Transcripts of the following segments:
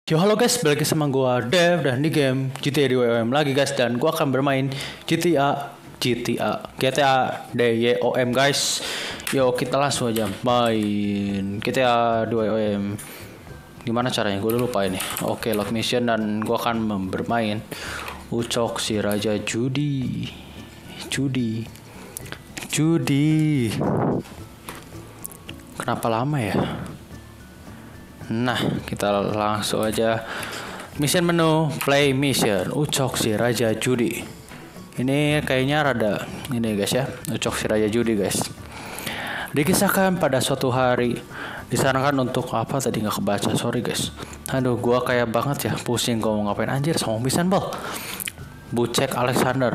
Yo halo guys, balik lagi sama gua Dev dan di game GTA DWOM lagi guys, dan gua akan bermain GTA DYOM guys. Yo kita langsung aja main GTA DYOM. Gimana caranya? Gua udah lupa ini. Oke, load mission dan gua akan bermain Ucok si Raja Judi. Kenapa lama ya? Nah, kita langsung aja mission menu, play mission, Ucok si Raja Judi. Ini kayaknya rada ini guys ya, Ucok si Raja Judi guys. Dikisahkan pada suatu hari disarankan untuk apa tadi nggak kebaca, sorry guys. Aduh, gua kayak banget ya, pusing gua mau ngapain anjir sama mission bal. Bucek Alexander.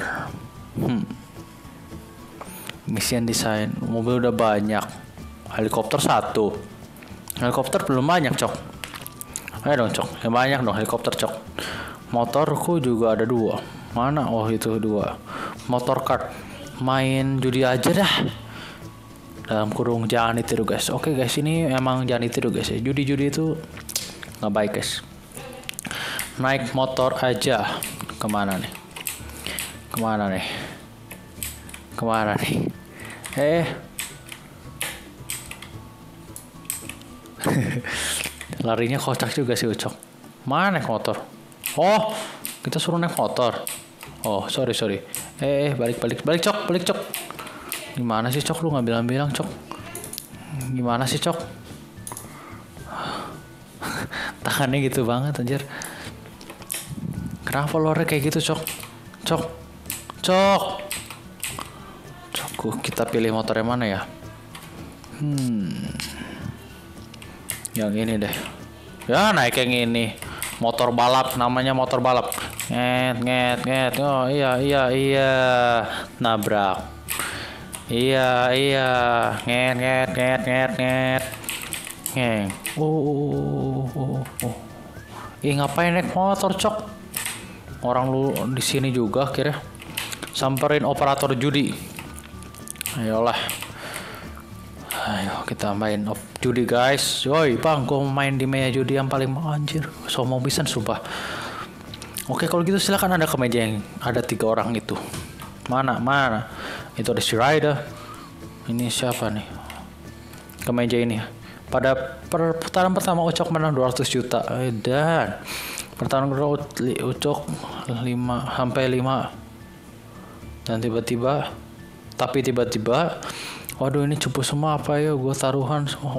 Mission desain, mobil udah banyak, helikopter 1. Helikopter belum banyak cok. Ayo dong cok, yang banyak dong helikopter cok. Motorku juga ada 2. Mana? Oh itu 2. Motor kart. Main judi aja dah. Dalam kurung jangan ditiru guys. Oke guys, ini emang jangan ditiru guys ya. Judi-judi itu nggak baik guys. Naik motor aja. Kemana nih? Larinya kocak juga sih Ucok. Mana naik motor? Oh, kita suruh naik motor. Oh, sorry. Balik cok. Gimana sih cok, lu nggak bilang cok? Gimana sih cok? Tangannya gitu banget anjir. Kenapa lornya kayak gitu cok? Kita pilih motor yang mana ya? Yang ini deh. Ya naik yang ini. Motor balap, namanya motor balap. Nget. Oh iya. Nabrak. Iya. Nget. Ngeng. Ih, ngapain naik motor, cok? Orang lu di sini juga kira. Samperin operator judi. Ayo kita main judi guys. Yoi bang, gue main di meja judi yang paling anjir. So mau bisa sumpah. Oke kalau gitu silakan ada ke meja yang ada 3 orang itu. Mana? Itu ada si Rider. Ini siapa nih? Ke meja ini. Pada putaran pertama Ucok menang 200 juta. Dan pertarungan kedua Ucok 5 sampai 5. Dan tiba-tiba waduh ini cepu semua apa ya, gue taruhan semua.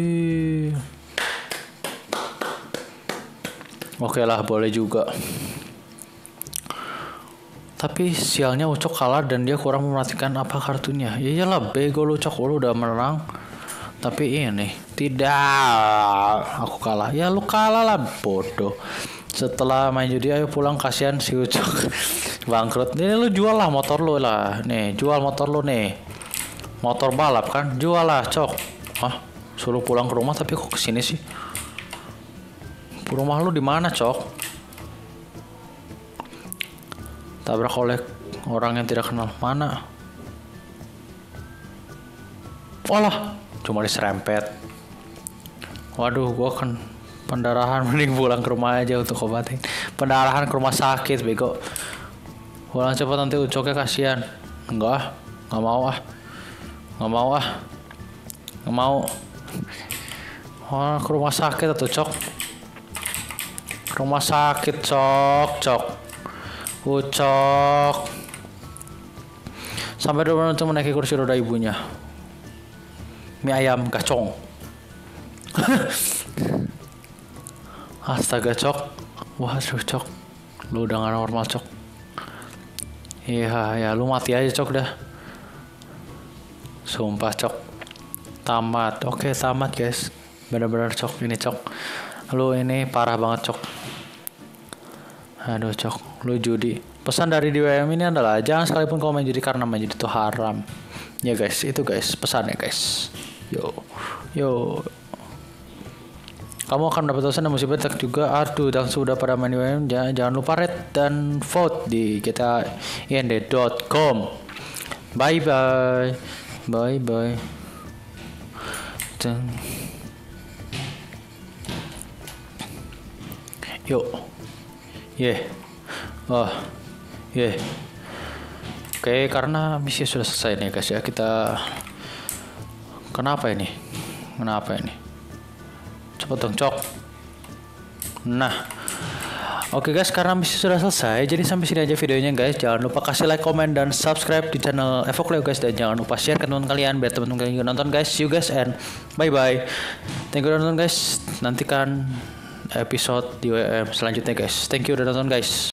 Oke lah, boleh juga. Tapi sialnya Ucok kalah dan dia kurang memperhatikan apa kartunya. Ya iyalah, bego lu Ucok, lu udah menang. Tapi ini tidak, aku kalah. Ya lu kalah lah, bodoh. Setelah main judi, ayo pulang, kasihan si Ucok. Bangkrut. Ini lu jual lah motor lu lah. Nih, jual motor lu nih. Motor balap kan, jual lah cok. Suruh pulang ke rumah tapi kok kesini sih? Rumah lu di mana cok? Tabrak oleh orang yang tidak kenal. Mana? Walah, cuma diserempet. Waduh, gua kan pendarahan, mending pulang ke rumah aja untuk obatin. Pendarahan ke rumah sakit bego. Pulang cepat nanti Ucoknya kasihan. Enggak mau. Oh, ke rumah sakit atau cok? Rumah sakit cok. Ucok. Sampai dulu untuk menaiki kursi roda ibunya. Mie ayam gacong. Astaga cok. Wah cok. Lu udah gak normal cok. Iya ya, lu mati aja cok dah. Sumpah cok. Tamat. Oke tamat guys. Bener-bener cok. Ini cok. Lu ini parah banget cok. Aduh cok. Lu judi. Pesan dari DWM ini adalah jangan sekalipun kau main judi karena main judi itu haram. Ya guys. Itu guys. Pesannya guys. Yo. Kamu akan mendapat dosa dan musibah juga. Aduh, dan sudah pada main DWM. Jangan lupa rate dan vote di gtaInd.com. Bye. Yuk. Oh. Oke, karena misi sudah selesai nih guys ya. Kita Kenapa ini? Cepet dong, Cok. Nah. Oke guys, karena misi sudah selesai, jadi sampai sini aja videonya guys. Jangan lupa kasih like, comment, dan subscribe di channel Evokleo guys. Dan jangan lupa share ke teman kalian biar teman-teman kalian juga nonton guys. See you guys and bye-bye. Thank you udah nonton guys. Nantikan episode di WM selanjutnya guys. Thank you udah nonton guys.